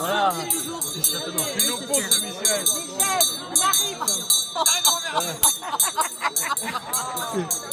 Voilà. Tu nous pousses, Michel. Michel, on arrive.